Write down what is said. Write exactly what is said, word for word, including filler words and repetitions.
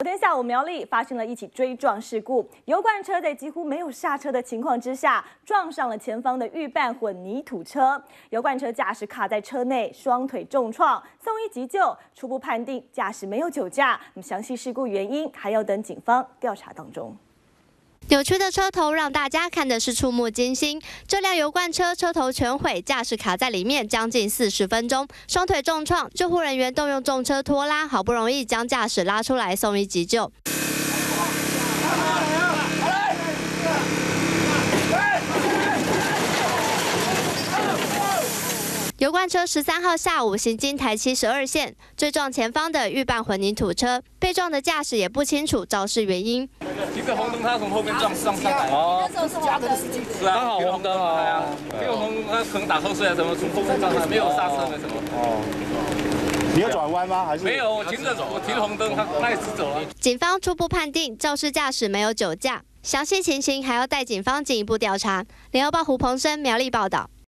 昨天下午，苗栗发生了一起追撞事故，油罐车在几乎没有刹车的情况之下，撞上了前方的预拌混凝土车。油罐车驾驶卡在车内，双腿重创，送医急救，初步判定驾驶没有酒驾。那么详细事故原因还要等警方调查当中。 扭曲的车头让大家看的是触目惊心。这辆油罐车车头全毁，驾驶卡在里面将近四十分钟，双腿重创。救护人员动用重车拖拉，好不容易将驾驶拉出来送医急救。 油罐车十三号下午行经台七十二线，追撞前方的预拌混凝土车，被撞的驾驶也不清楚肇事原因。 一个红灯，他从后面撞上上来。哦，那时候是红灯，是啊，刚好红灯啊。因为红灯他可能打后睡啊，怎么从后面撞上来，没有刹车的什么。哦。 你有转弯吗？还是没有？我停着走，我停红灯，他他也直走了。 警方初步判肇事驾驶没有酒驾，详细情形还要待警方进一步调查。联合报胡鹏生苗栗报道。